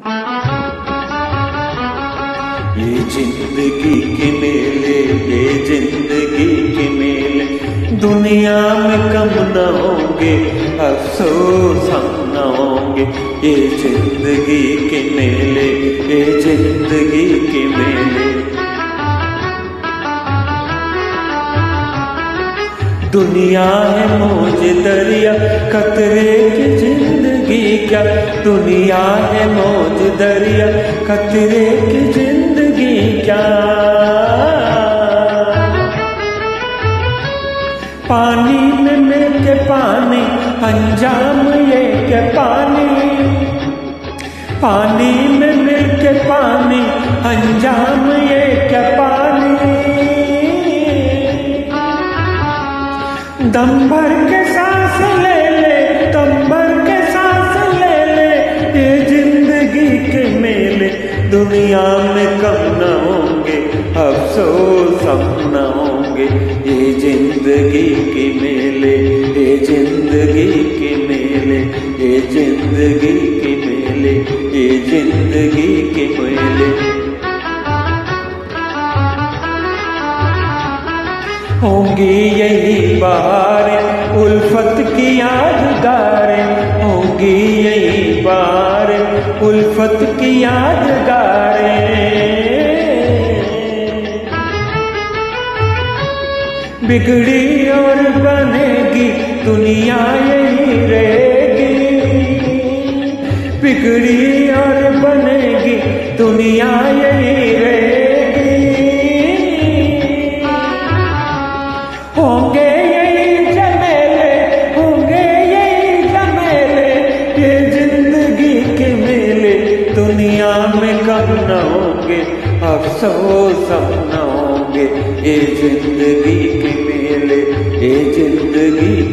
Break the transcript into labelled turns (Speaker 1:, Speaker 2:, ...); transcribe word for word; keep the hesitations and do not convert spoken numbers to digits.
Speaker 1: ये जिंदगी के मेले, ये जिंदगी के मेले, दुनिया में कम न होंगे, अफसोस हम न होंगे। ये जिंदगी के मेले, ये जिंदगी के मेले, दुनिया है मौज दरिया, खतरे की जिंदगी क्या। दुनिया है मौज दरिया, खतरे की जिंदगी क्या। पानी में मिल के पानी, अंजाम ये के पानी। पानी में मिल के पानी, अंजाम ये के पानी। दम भर के सांस ले ले, दम भर के सांस ले ले, ये जिंदगी के मेले, दुनिया में कम न होंगे, अफसोस हम न होंगे। ये जिंदगी के मेले, ये जिंदगी के मेले, ये जिंदगी के मेले, ये जिंदगी के मेले। होंगी यही बहारें, उल्फत की यादगारें, होंगी यही बहारें, उल्फत की यादगारें। बिगड़ी और बनेगी दुनिया यही रहेगी, बिगड़ी और बनेगी दुनिया यही रहेगी। होंगे यही झमेले, होंगे यही झमेले, ये जिंदगी के मेले, दुनिया में कम न होंगे, अफसोस हम न होंगे। ये जिंदगी के मेले, ये जिंदगी